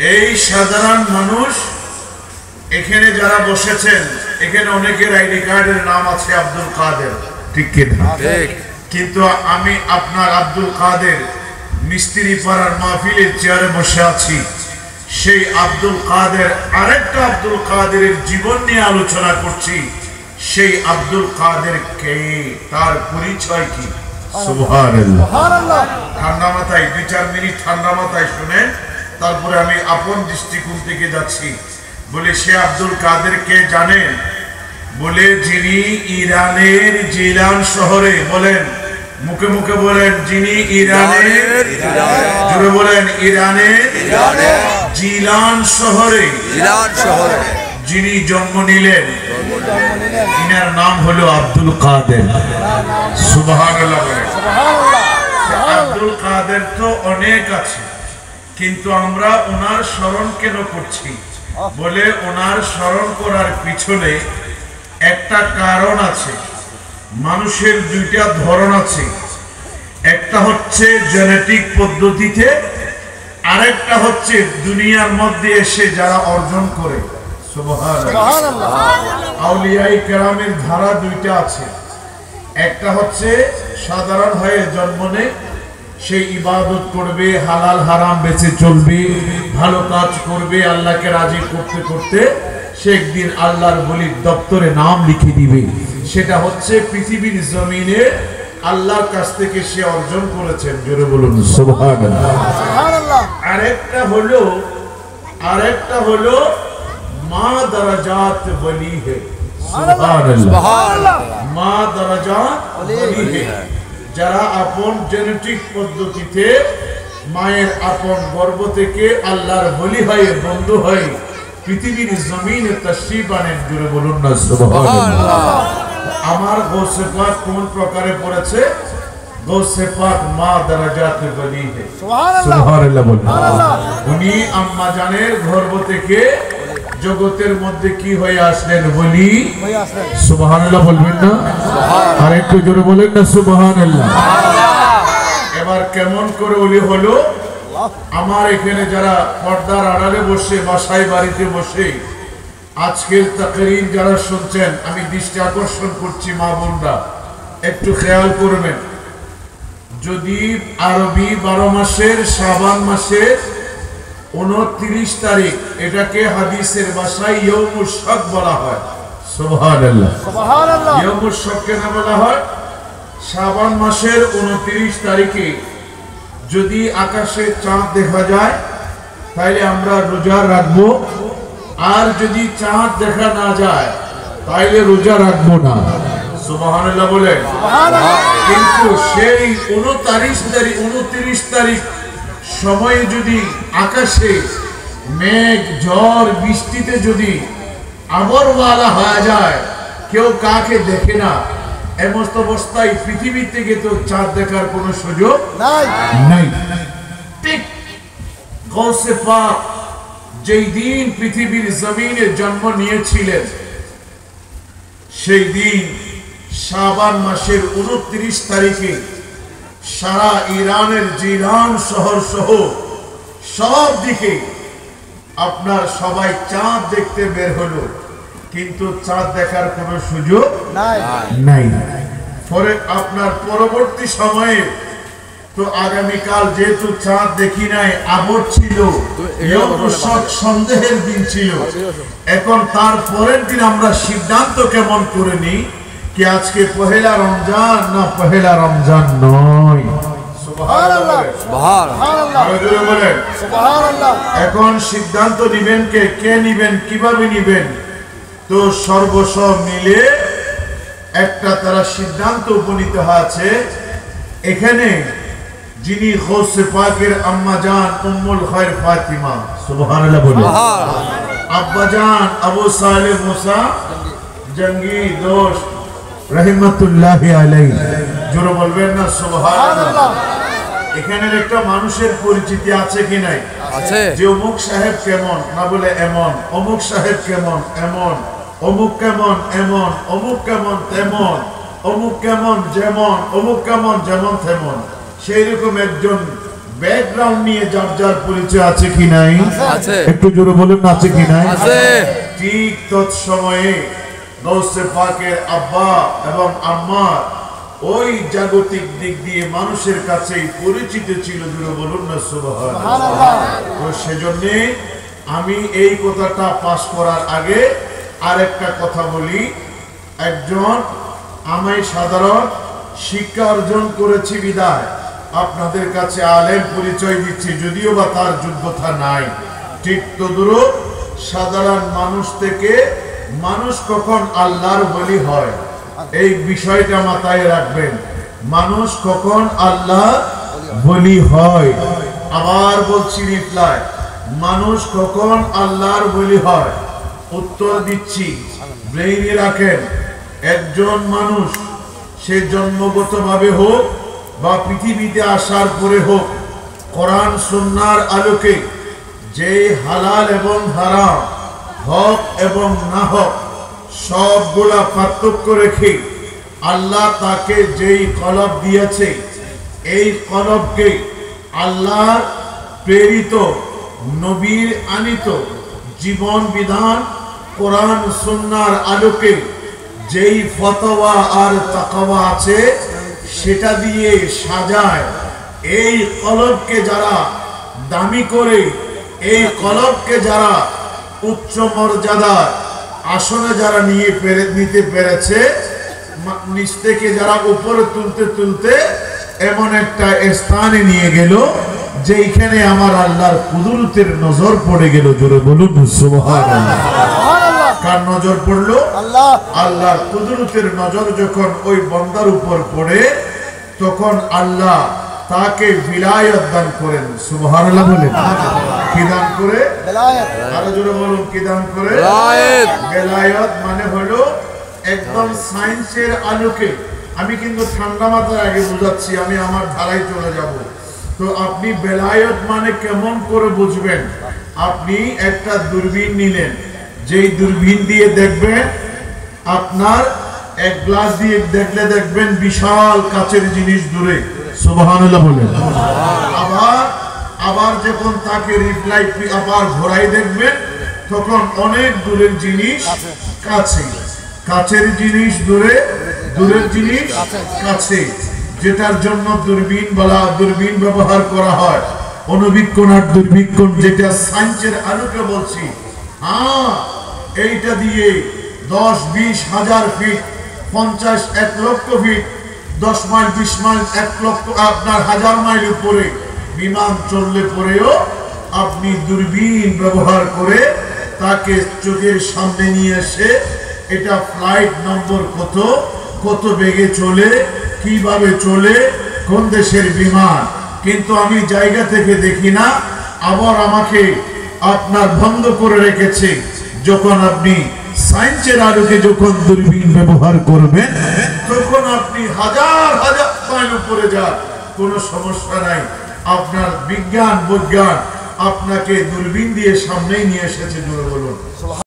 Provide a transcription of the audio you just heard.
এই সাধারণ মানুষ এখানে যারা বসেছেন, এখানে অনেকের আইডি কার্ডের নাম আছে আব্দুল কাদের, ঠিক কিনা? কিন্তু আমি আপনার আব্দুল কাদের মিস্ত্রি পাড়ার মাহফিলের চেয়ারে বসে আছি। সেই আব্দুল কাদের আরেকটা আব্দুল কাদেরের জীবন নিয়ে আলোচনা করছি। সেই আব্দুল কাদের কে, তার পরিচয় কি? সুবহানাল্লাহ। ঠান্ডা মাথায় 2-4 মিনিট ঠান্ডা মাথায় শুনেন, তারপরে আমি আপন দৃষ্টিকোণ থেকে যাচ্ছি। বলে সে আব্দুল কাদের কে জানেন? বলে যিনি ইরানের জিলান শহরে, বলেন মুখে মুখে বলেন, যিনি ইরানের, জোরে বলেন, ইরানের জিলান শহরে যিনি জন্ম নিলেন, ইনার নাম হলো আব্দুল কাদের। সুবহানাল্লাহ। আব্দুল কাদের তো অনেক আছে, কিন্তু আমরা ওনার স্মরণ কেন করছি? বলে ওনার স্মরণ করার পিছনে একটা কারণ আছে। মানুষের 2টা ধরন আছে, একটা হচ্ছে জেনেটিক পদ্ধতিতে, আরেকটা হচ্ছে দুনিয়ার মধ্যে এসে যারা অর্জন করে। সুবহানাল্লাহ। আউলিয়ায়ে কেরামের ধারা 2টা আছে। একটা হচ্ছে সাধারণ হয়ে জন্ম নেয়, সেই ইবাদত করবে, হালাল হারাম বেঁচে চলবে, ভালো কাজ করবে, আল্লাহকে রাজি করতে করতে সে একদিন আল্লাহর ওলির দপ্তরে নাম লিখে দিবে। সেটা হচ্ছে পৃথিবীর জমিনে আল্লাহর কাছ থেকে সে অর্জন করেছেন। জোরে বলুন সুবহানাল্লাহ। আরেকটা হলো মা দরাজাত ওলি হে। সুবহানাল্লাহ। মা দরাজাত ওলি হে, যারা আপন জেনেটিক পদ্ধতিতে মায়ের আপন গর্ভ থেকে আল্লাহর ওলি হয়ে, বন্ধু হয়ে পৃথিবীর জমিনে তাশরীফ আনেন। জোরে বলুন না সুবহানাল্লাহ। আমার গৌসে পাক কোন প্রকারে পড়েছে? গৌসে পাক মা দরাজাতে ওলি হে। সুবহানাল্লাহ বলুন। উনি আম্মা জানের গর্ভ থেকে জগতের মধ্যে কি হয়ে আসলেন? ওলি। সুবহানাল্লাহ বলবেন না? আর একটু জোরে বলেন না সুবহানাল্লাহ। এবার কেমন করে ওলি হলো? আমার এখানে যারা পর্দার আড়ালে বসে, বাসায় বাড়িতে বসে আজকের তাকরীর যারা শুনছেন, আমি দৃষ্টি আকর্ষণ করছি, মা বোনরা একটু খেয়াল করবেন। যদি আরবি 12 মাসের শাবান মাসের 29 তারিখ, এটাকে হাদিসের ভাষায় ইয়াউমুশ শক বলা হয়। সুবহানাল্লাহ। ইয়াউমুশ শক কেন বলা হয়? শাবান মাসের 29 তারিখে যদি আকাশে চাঁদ দেখা যায় তাহলে আমরা রোজা রাখবো, আর যদি চাঁদ দেখা না যায় তাহলে রোজা রাখবো না। সুবহানাল্লাহ বলেন। কিন্তু সেই 29 তারিখ সময়ে যদি আকাশে মেঘ, ঝড়, বৃষ্টিতে যদি আবরওয়ালা হয়ে যায়, কেউ কাকে দেখে না, এমন অবস্থায় পৃথিবী থেকে তো চাঁদ দেখার কোনো সুযোগ নাই। ঠিক গৌসে পাক যেই দিন পৃথিবীর জমিনে জন্ম নিয়েছিলেন, সেই দিন শাবান মাসের 29 তারিখে সারা ইরানের জিলান শহর সহ সব দিকে আপনার সবাই চাঁদ দেখতে বের হলো, কিন্তু চাঁদ দেখার কোনো সুযোগ নাই। পরে আপনার পরবর্তী সময়ে তো আগামীকাল যেহেতু চাঁদ দেখি নাই, আবর ছিল, সন্দেহের দিন ছিল, এখন তার পরের দিন আমরা সিদ্ধান্ত কেমন করে নিই কি আজকে পহেলা রমজান না পহেলা রমজান নয়। এখন সিদ্ধান্ত নিবেন কে নিবেন, কিভাবে নিবেন? তো সর্বসব মিলে একটা তারা সিদ্ধান্ত উপনীত হয়েছে। এখানে যিনি গৌসে পাকের আম্মা জান উম্মুল খায়র ফাতিমা, সুবহানাল্লাহ বলুন, আব্বা জান আবু সালেহ মুসা জঙ্গি দোষ রহমাতুল্লাহি আলাইহি, জোরে বলবেন না সুবহানাল্লাহ। এখানের একটা মানুষের পরিচিতি আছে কি নাই? আছে। যে অমুক সাহেব কেমন, না বলে এমন, অমুক সাহেব কেমন এমন, অমুক কেমন এমন, অমুক কেমন তেমন, অমুক কেমন যেমন, অমুক কেমন যেমন তেমন। সেই রকম একজন ব্যাকগ্রাউন্ড নিয়ে যার যার পরিচয় আছে কি নাই? আছে। একটু জোরে বলুন আছে কি নাই? আছে। ঠিক তৎসময়ে গৌসে পাকের আব্বা এবং আম্মা ওই জাগতিক দিক দিয়ে মানুষের কাছেই পরিচিত ছিল, জোরে বলুন না সুবহানাল্লাহ। তো সেজন্য আমি এই কথাটা পাশ করার আগে আরেকটা কথা বলি। একজন আমি সাধারণ শিক্ষা অর্জন করেছি বিদায় আপনাদের কাছে আলেম পরিচয় দিচ্ছি, যদিও বা তার যোগ্যতা নাই। ঠিক তদ্রূপ সাধারণ মানুষ থেকে মানুষ কখন আল্লাহর ওলি হয় এই বিষয়টা মাথায় রাখবেন। মানুষ কখন আল্লাহ ওলি হয়, আবার বলছি রিপ্লাই, মানুষ কখন আল্লাহর ওলি হয়? উত্তর দিচ্ছি, ব্রেইনে রাখেন। একজন মানুষ সে জন্মগতভাবে হোক বা পৃথিবীতে আসার পরে হোক, কোরআন সুন্নাহর আলোকে যে হালাল এবং হারাম, হক এবং না হক সবগুলা পার্থক্য রেখে আল্লাহ তাকে যেই কলব দিয়েছে, এই কলবকে আল্লাহর প্রেরিত নবীর আনিত জীবন বিধান কোরআন সুন্নাহর আলোকে যেই ফতোয়া আর তাকওয়া আছে সেটা দিয়ে সাজায়। এই কলবকে যারা দামি করে, এই কলবকে যারা উচ্চ মর্যাদার আসনে যারা নিতে পেরেছে, নিচ থেকে যারা উপরে তুলতে তুলতে এমন একটা স্থানে নিয়ে গেল যেখানে আমার আল্লাহর কুদরতের নজর পড়ে গেল। জোরে বলুন সুবহানাল্লাহ। কার নজর পড়লো? আল্লাহর কুদরতের নজর যখন ওই বান্দার উপর পড়ে তখন আল্লাহ তাকে বিলায়াত দান করেন। সুবহানাল্লাহ বলেন। কি দান করে? বেলায়াত। আরো জোরে বলুন, কি দান করে? বেলায়াত। বেলায়াত মানে হলো একদম সায়েন্সের আলোকে। আমি কিন্তু ঠান্ডা মাথায় আগে বুঝাচ্ছি, আমি আমার ধারায় চলে যাব। তো আপনি বেলায়াত মানে কেমন করে বুঝবেন? আপনি একটা দূরবীন নিলেন, যেই দূরবীন দিয়ে দেখবেন, আপনার এক গ্লাস দিয়ে দেখলে দেখবেন বিশাল কাচের জিনিস দূরে। সুবহানাল্লাহ বলেন। আবার যখন তাকে রিপ্লাই আবার ঘোরাই দেখবেন তখন অনেক দূরের জিনিস কাছে, কাছের জিনিস দূরে, দূরের জিনিস কাছে। যেটার জন্য দূরবীন বলা, দূরবীন ব্যবহার করা হয়, অনুবীক্ষণ আর দুর্বীক্ষণ, যেটা সায়েন্সের আলোকে বলছি। এইটা দিয়ে 10-20 হাজার ফিট, 50-1 লক্ষ ফিট, 10 মাইল 20 মাইল 1 লক্ষ আপনার হাজার মাইল উপরে বিমান চললে পরেও আপনি দূরবীন ব্যবহার করে তাকে চোখের সামনে নিয়ে এসে এটা ফ্লাইট নম্বর কত, কত বেগে চলে, কিভাবে চলে, কোন দেশের বিমান, কিন্তু আমি জায়গা থেকে দেখি না। আবার আমাকে আপনার বন্ধ করে রেখেছে। যখন আপনি সায়েন্সের আলোকে যখন দূরবীন ব্যবহার করবেন তখন আপনি হাজার হাজার মাইল উপরে যান, কোনো সমস্যা নাই। আপনার বিজ্ঞান আপনাকে দূরবীন দিয়ে সামনেই নিয়ে এসেছে। জোরে বলুন।